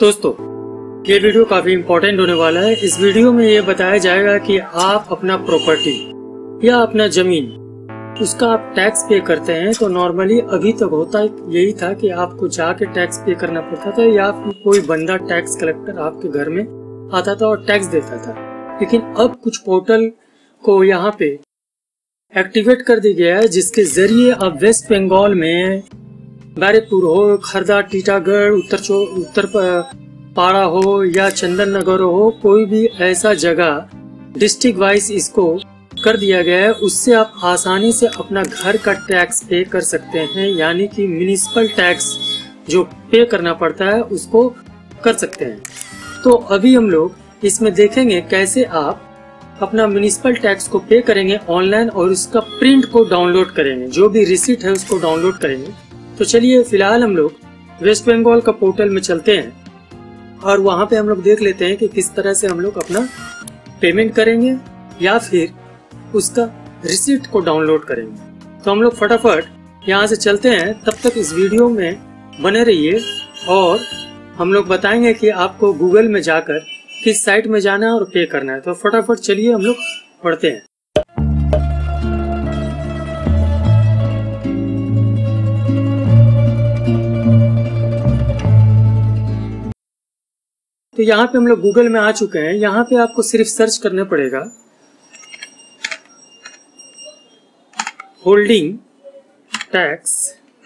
दोस्तों, ये वीडियो काफी इम्पोर्टेंट होने वाला है। इस वीडियो में ये बताया जाएगा कि आप अपना प्रॉपर्टी या अपना जमीन उसका आप टैक्स पे करते हैं तो नॉर्मली अभी तक होता यही था कि आपको जाके टैक्स पे करना पड़ता था या फिर कोई बंदा टैक्स कलेक्टर आपके घर में आता था और टैक्स देता था। लेकिन अब कुछ पोर्टल को यहाँ पे एक्टिवेट कर दिया गया है जिसके जरिए अब वेस्ट बंगाल में बैरकपुर हो, खरदा, टीटागढ़, उत्तर पाड़ा हो या चंदन नगर हो, कोई भी ऐसा जगह डिस्ट्रिक्ट वाइज इसको कर दिया गया है। उससे आप आसानी से अपना घर का टैक्स पे कर सकते हैं, यानी कि म्युनिसिपल टैक्स जो पे करना पड़ता है उसको कर सकते हैं। तो अभी हम लोग इसमें देखेंगे कैसे आप अपना म्युनिसिपल टैक्स को पे करेंगे ऑनलाइन और उसका प्रिंट को डाउनलोड करेंगे, जो भी रिसीट है उसको डाउनलोड करेंगे। तो चलिए फिलहाल हम लोग वेस्ट बंगाल का पोर्टल में चलते हैं और वहाँ पे हम लोग देख लेते हैं कि किस तरह से हम लोग अपना पेमेंट करेंगे या फिर उसका रिसीट को डाउनलोड करेंगे। तो हम लोग फटाफट यहाँ से चलते हैं। तब तक इस वीडियो में बने रहिए और हम लोग बताएंगे कि आपको गूगल में जाकर किस साइट में जाना है और पे करना है। तो फटाफट चलिए हम लोग पढ़ते हैं। तो यहाँ पे हम लोग गूगल में आ चुके हैं। यहाँ पे आपको सिर्फ सर्च करना पड़ेगा होल्डिंग टैक्स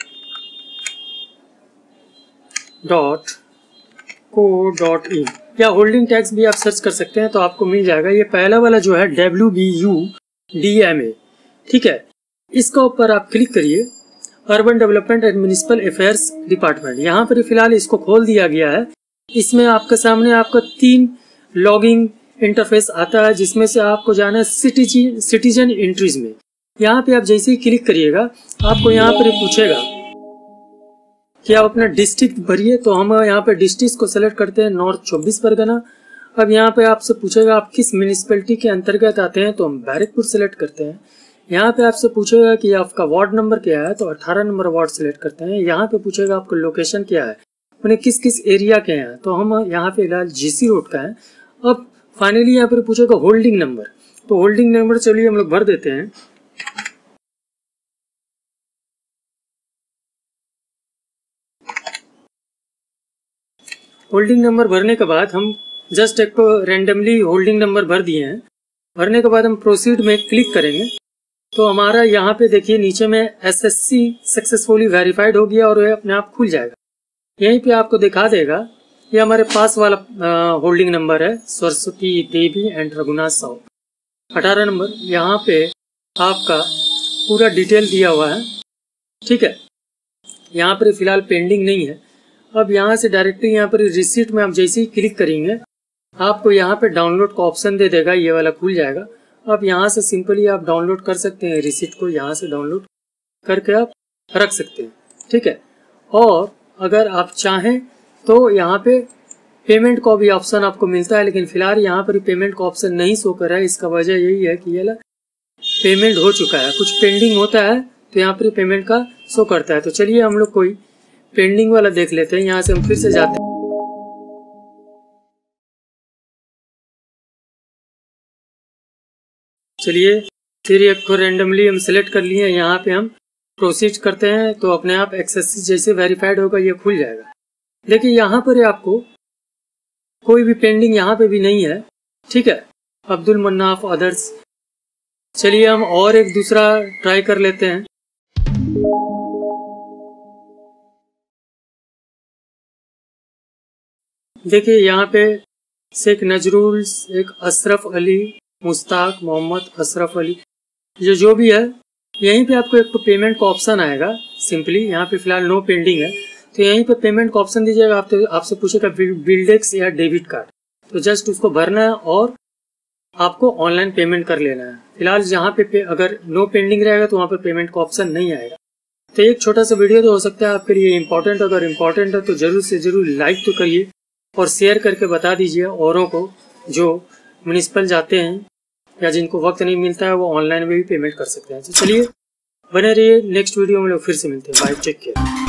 .co.in या होल्डिंग टैक्स भी आप सर्च कर सकते हैं तो आपको मिल जाएगा। ये पहला वाला जो है WBUDMA, ठीक है, इसका ऊपर आप क्लिक करिए, urban development and municipal affairs department. यहाँ पर फिलहाल इसको खोल दिया गया है। इसमें आपके सामने आपका 3 लॉगिंग इंटरफेस आता है जिसमें से आपको जाना है सिटीजन एंट्रीज में। यहाँ पे आप जैसे ही क्लिक करिएगा आपको यहाँ पर पूछेगा कि आप अपना डिस्ट्रिक्ट भरिए। तो हम यहाँ पे डिस्ट्रिक्ट को सेलेक्ट करते हैं, नॉर्थ 24 परगना। अब यहाँ पे आपसे पूछेगा आप किस म्यूनिसिपैलिटी के अंतर्गत आते हैं, तो हम बैरकपुर सेलेक्ट करते हैं। यहाँ पे आपसे पूछेगा कि आपका वार्ड नंबर क्या है, तो 18 नंबर वार्ड सेलेक्ट करते हैं। यहाँ पे पूछेगा आपका लोकेशन क्या है, उन्हें किस किस एरिया के हैं, तो हम यहाँ पे फिलहाल GC रोड का है। अब फाइनली यहाँ पर पूछेगा होल्डिंग नंबर, तो होल्डिंग नंबर चलिए हम लोग भर देते हैं। होल्डिंग नंबर भरने के बाद हम जस्ट एक रैंडमली होल्डिंग नंबर भर दिए हैं। भरने के बाद हम प्रोसीड में क्लिक करेंगे तो हमारा यहाँ पे देखिए नीचे में SSC सक्सेसफुली वेरीफाइड हो गया और ये अपने आप खुल जाएगा। यहीं पे आपको दिखा देगा ये हमारे पास वाला होल्डिंग नंबर है, सरस्वती देवी एंड रघुनाथ साहू, 18 नंबर। यहाँ पे आपका पूरा डिटेल दिया हुआ है, ठीक है। यहाँ पर फिलहाल पेंडिंग नहीं है। अब यहाँ से डायरेक्टली यहाँ पर रिसीट में आप जैसे ही क्लिक करेंगे आपको यहाँ पे डाउनलोड का ऑप्शन दे देगा, ये वाला खुल जाएगा। अब यहाँ से सिंपली आप डाउनलोड कर सकते हैं, रिसीट को यहाँ से डाउनलोड करके आप रख सकते हैं, ठीक है। और अगर आप चाहें तो यहाँ पे पेमेंट का भी ऑप्शन आपको मिलता है, लेकिन फिलहाल यहाँ पर पेमेंट का ऑप्शन नहीं शो कर रहा है। इसका वजह यही है कि ये पेमेंट हो चुका है, कुछ पेंडिंग होता है तो यहाँ पर पेमेंट का शो करता है। तो चलिए हम लोग कोई पेंडिंग वाला देख लेते हैं। यहाँ से हम फिर से जाते हैं। चलिए फिर एक को रैंडमली हम सेलेक्ट कर लिए। यहाँ पे हम प्रोसीड करते हैं तो अपने आप SSC जैसे वेरीफाइड होगा ये खुल जाएगा। देखिए यहाँ पर आपको कोई भी पेंडिंग यहाँ पे भी नहीं है, ठीक है। अब्दुल मन्नाफ अदर्स। चलिए हम और एक दूसरा ट्राई कर लेते हैं। देखिए यहाँ पे शेख नजरुल, एक अशरफ अली, मुश्ताक मोहम्मद, अशरफ अली, ये जो भी है। यहीं पे आपको एक पेमेंट का ऑप्शन आएगा। सिंपली यहाँ पे फिलहाल नो पेंडिंग है तो यहीं पे पेमेंट का ऑप्शन दीजिएगा। आपसे पूछेगा बिल्डेक्स या डेबिट कार्ड, तो जस्ट उसको भरना है और आपको ऑनलाइन पेमेंट कर लेना है। फिलहाल यहाँ पे अगर नो पेंडिंग रहेगा तो वहाँ पे पेमेंट का ऑप्शन नहीं आएगा। तो एक छोटा सा वीडियो तो हो सकता है आपके लिए इम्पोर्टेंट। अगर इम्पोर्टेंट है तो जरूर से जरूर लाइक तो करिए और शेयर करके बता दीजिए औरों को जो म्युनिसिपल जाते हैं या जिनको वक्त नहीं मिलता है वो ऑनलाइन में भी पेमेंट कर सकते हैं। तो चलिए बने रहिए, नेक्स्ट वीडियो में लोग फिर से मिलते हैं। Bye, take care.